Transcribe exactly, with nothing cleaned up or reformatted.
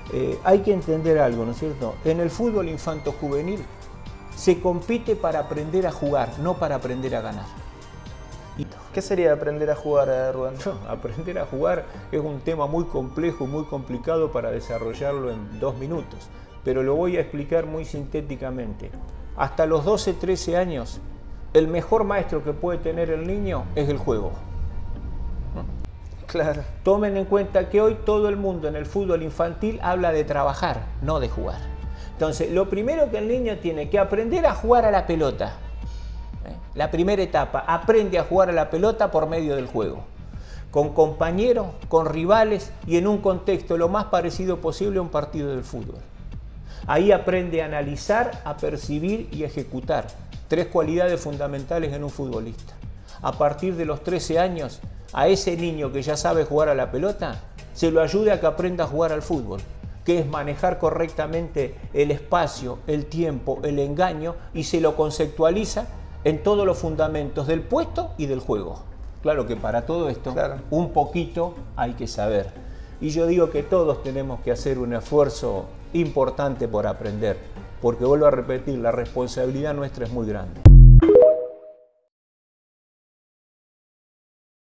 eh, hay que entender algo, ¿no es cierto? En el fútbol infanto-juvenil se compite para aprender a jugar, no para aprender a ganar. ¿Qué sería aprender a jugar, Rubén? Aprender a jugar es un tema muy complejo, muy complicado para desarrollarlo en dos minutos, pero lo voy a explicar muy sintéticamente. Hasta los doce, trece años, el mejor maestro que puede tener el niño es el juego. Claro. Tomen en cuenta que hoy todo el mundo en el fútbol infantil habla de trabajar, no de jugar. Entonces, lo primero que el niño tiene que aprender a jugar a la pelota. La primera etapa, aprende a jugar a la pelota por medio del juego. Con compañeros, con rivales y en un contexto lo más parecido posible a un partido del fútbol. Ahí aprende a analizar, a percibir y a ejecutar. Tres cualidades fundamentales en un futbolista. A partir de los trece años, a ese niño que ya sabe jugar a la pelota, se lo ayude a que aprenda a jugar al fútbol, que es manejar correctamente el espacio, el tiempo, el engaño, y se lo conceptualiza en todos los fundamentos del puesto y del juego. Claro que para todo esto, claro, un poquito hay que saber. Y yo digo que todos tenemos que hacer un esfuerzo importante por aprender, porque vuelvo a repetir, la responsabilidad nuestra es muy grande.